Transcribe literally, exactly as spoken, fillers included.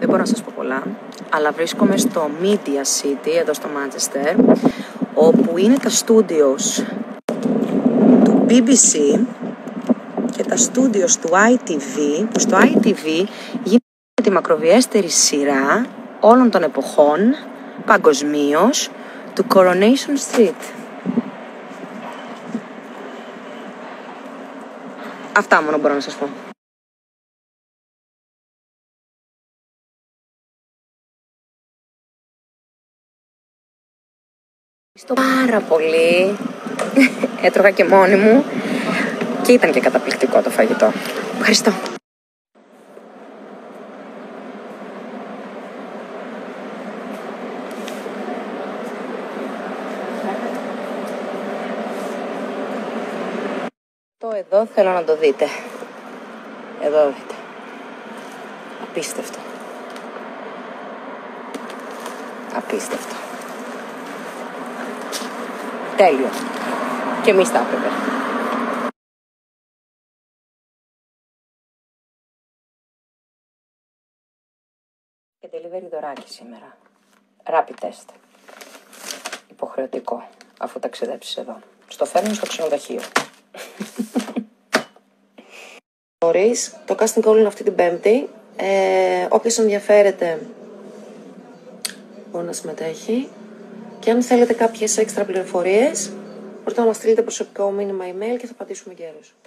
Δεν μπορώ να σας πω πολλά, αλλά βρίσκομαι στο Media City, εδώ στο Manchester, όπου είναι τα studios του μπι μπι σι και τα studios του άι τι βι, που στο άι τι βι γίνεται τη μακροβιέστερη σειρά όλων των εποχών, παγκοσμίως, του Coronation Street. Αυτά μόνο μπορώ να σας πω. Ευχαριστώ πάρα πολύ. Έτρωγα και μόνη μου και ήταν και καταπληκτικό το φαγητό. Ευχαριστώ. Το εδώ θέλω να το δείτε. Εδώ δείτε. Απίστευτο. Απίστευτο. Τέλειο. Και εμείς τα έπρεπε. Και delivery δωράκι σήμερα. Rapid test. Υποχρεωτικό, αφού ταξιδέψεις εδώ. Στο φέρνουν στο ξενοδοχείο. Νωρίς, το casting call είναι αυτή την Πέμπτη. Ε, όποιος ενδιαφέρεται μπορεί να συμμετέχει. Και αν θέλετε κάποιες έξτρα πληροφορίες, μπορείτε να μας στείλετε προσωπικό μήνυμα email και θα απαντήσουμε γέρος.